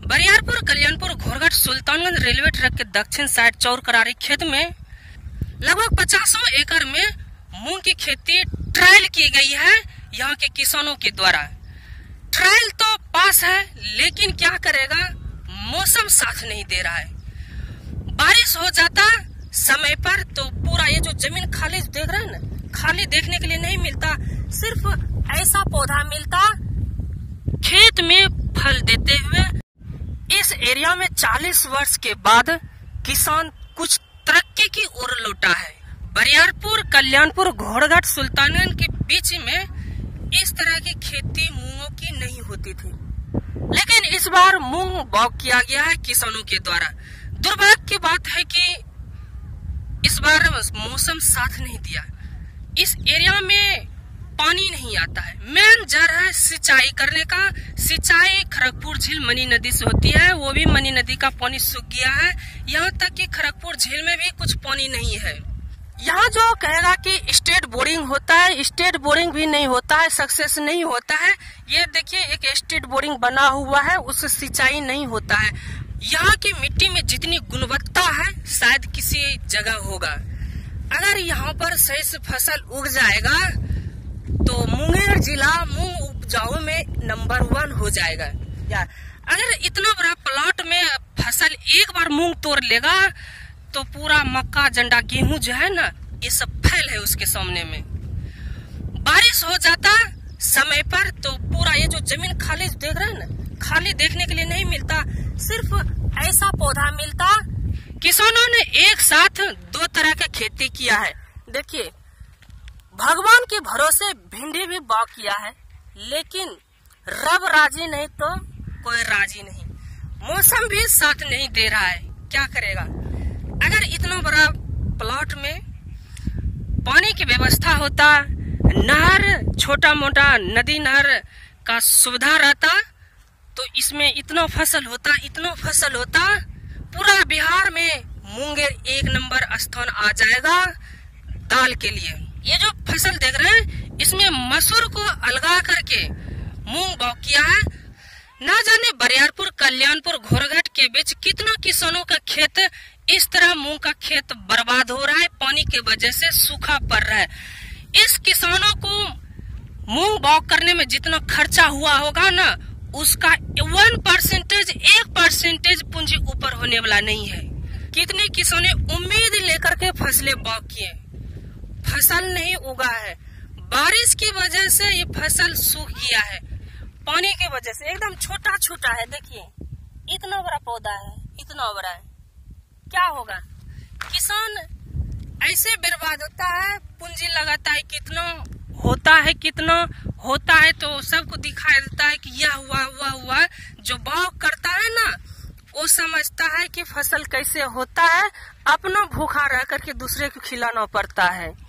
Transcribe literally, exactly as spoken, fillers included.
Bariyarpur, Kalyanpur, Ghorghat, Sultanganj railway track के दक्षिण side चौर करारी खेत में लगभग पचासों एकड़ में मूंग की खेती ट्रायल की गई है यहाँ के किसानों के द्वारा। ट्रायल तो पास है, लेकिन क्या करेगा, मौसम साथ नहीं दे रहा है। बारिश हो जाता समय पर तो पूरा ये जो जमीन खाली देख रहे हैं ना, खाली देखने के लिए नहीं मिलता, सिर्फ ऐसा पौधा मिलता खेत में फल देते हुए। इस एरिया में चालीस वर्ष के बाद किसान कुछ तरक्की की ओर लौटा है। बरियारपुर, कल्याणपुर, घोड़घट, सुल्तानगंज के बीच में इस तरह की खेती मूंगों की नहीं होती थी, लेकिन इस बार मूंग बो किया गया है किसानों के द्वारा। दुर्भाग्य की बात है कि इस बार मौसम साथ नहीं दिया। इस एरिया में पानी नहीं आता है। मेन जड़ है सिंचाई करने का। सिंचाई खड़गपुर झील मनी नदी से होती है, वो भी मनी नदी का पानी सूख गया है। यहाँ तक कि खड़गपुर झील में भी कुछ पानी नहीं है। यहाँ जो कहेगा कि स्टेट बोरिंग होता है, स्टेट बोरिंग भी नहीं होता है, सक्सेस नहीं होता है। ये देखिए एक स्टेट बोरिंग बना हुआ है, उससे सिंचाई नहीं होता है। यहाँ की मिट्टी में जितनी गुणवत्ता है शायद किसी जगह होगा। अगर यहाँ पर सही से फसल उग जाएगा तो मुंगेर जिला मूंग उपजाऊ में नंबर वन हो जाएगा। या अगर इतना बड़ा प्लॉट में फसल एक बार मूंग तोड़ लेगा तो पूरा मक्का, जंडा, गेहूं जो है ना, ये सब फैल है उसके सामने में। बारिश हो जाता समय पर तो पूरा ये जो जमीन खाली देख रहे हैं ना, खाली देखने के लिए नहीं मिलता, सिर्फ ऐसा पौधा मिलता। किसानों ने एक साथ दो तरह का खेती किया है। देखिए, भगवान के भरोसे भिंडी भी बो किया है, लेकिन रब राजी नहीं तो कोई राजी नहीं। मौसम भी साथ नहीं दे रहा है, क्या करेगा। अगर इतना बड़ा प्लॉट में पानी की व्यवस्था होता, नहर, छोटा मोटा नदी नहर का सुविधा रहता, तो इसमें इतना फसल होता, इतना फसल होता, पूरा बिहार में मुंगेर एक नंबर स्थान आ जाएगा दाल के लिए। ये जो फसल देख रहे हैं, इसमें मसूर को अलगा करके मूंग बो किया है। ना जाने बरियारपुर, कल्याणपुर, घोरघट के बीच कितना किसानों का खेत इस तरह मूंग का खेत बर्बाद हो रहा है, पानी की वजह से सूखा पड़ रहा है। इस किसानों को मूंग बो करने में जितना खर्चा हुआ होगा ना, उसका वन परसेंटेज एक परसेंटेज पूंजी ऊपर होने वाला नहीं है। कितने किसाने उम्मीद लेकर के फसलें बो किए, फसल नहीं उगा है। बारिश की वजह से ये फसल सूख गया है, पानी की वजह से एकदम छोटा छोटा है। देखिए इतना बड़ा पौधा है, इतना बड़ा है, क्या होगा। किसान ऐसे बर्बाद होता है, पूंजी लगाता है, कितना होता है, कितना होता है तो सबको दिखाई देता है कि यह हुआ हुआ हुआ। जो भाव करता है ना, वो समझता है कि फसल कैसे होता है, अपना भूखा रह करके दूसरे को खिलाना पड़ता है।